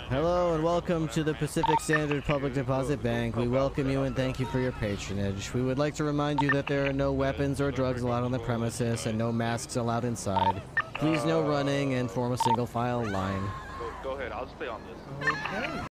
Hello and welcome to the Pacific Standard Public Deposit Bank. We welcome you and thank you for your patronage. We would like to remind you that there are no weapons or drugs allowed on the premises and no masks allowed inside. Please no running and form a single file line. Go ahead, I'll stay on this. Okay.